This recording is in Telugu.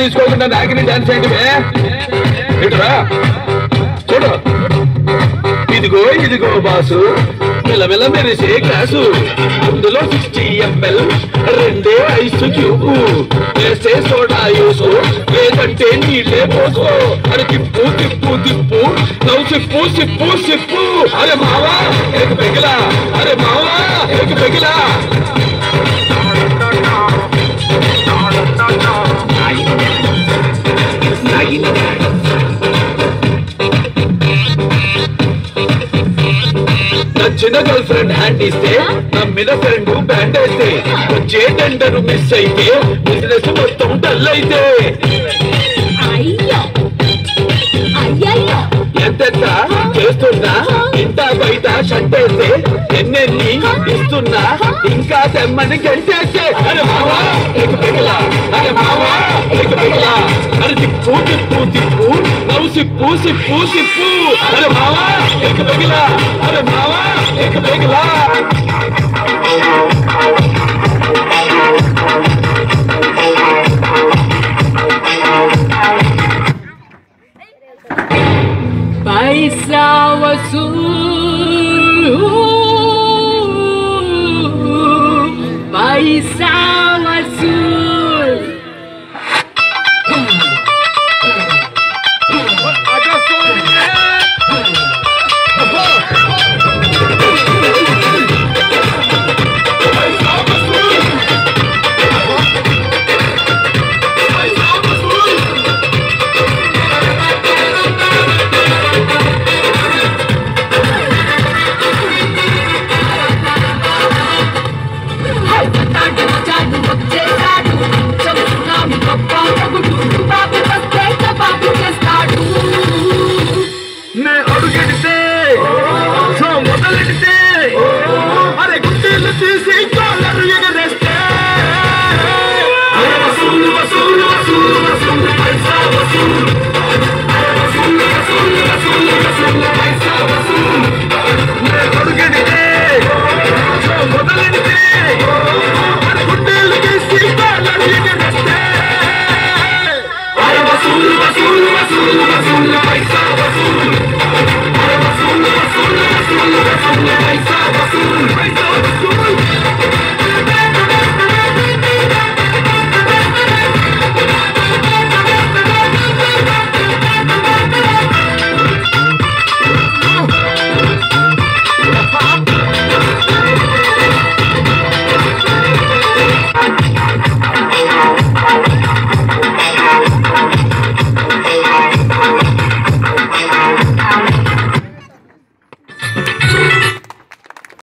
తీసుకోకుండా నాకిని డాన్స్ ఏంటివే ఇటురా చూడు ఇదిగో ఇదిగో బాసు మెల్లమెల్ల మెరిసే గ్లాసు అందులో 60 ml రెండే ఐస్ క్యూబు వేసే సోడా యూసు లేదంటే నీళ్ళే పోసు అని తిప్పు తిప్పు తిప్పు నవ్వు సిప్పు సిప్పు సిప్పు అరే మావా ఏక పెగిలా అరే మావా ఏక పెగిలా నచ్చిన గర్ల్ ఫ్రెండ్ హ్యాండ్ ఇస్తే నమ్మిన ఫ్రెండ్ బ్యాండ్ అయితే వచ్చే టెండర్ మిస్ అయితే బిజినెస్ మొత్తం డల్ అయితే ఎంతెంత చేస్తున్నా ఇంత బయట షంటేస్తే ఎన్నెన్ని ఇస్తున్నా ఇంకా తెమ్మని గంటేస్తే అరే మావా ఏక పెగలా అరే మావా ఏక పెగలా అరే తిప్పు తిప్పు తిప్పు నవ్వు సిప్పు సిప్పు సిప్పు అరే మావా ఏక పెగలా అరే మావా ఏక పెగలా पैसा वसूल पैसा